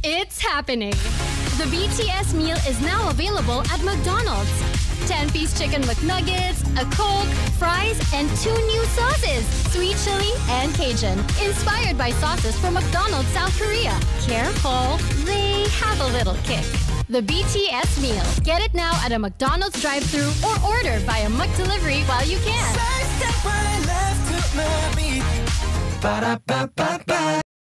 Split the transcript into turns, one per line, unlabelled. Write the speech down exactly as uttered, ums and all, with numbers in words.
It's happening. The B T S meal is now available at McDonald's. ten-piece chicken McNuggets, a Coke, fries, and two new sauces, sweet chili and Cajun, inspired by sauces from McDonald's South Korea. Careful, they have a little kick. The B T S meal. Get it now at a McDonald's drive-thru or order via McDelivery while you can.
Side step right, left to my beat. Ba-da-ba-ba-ba.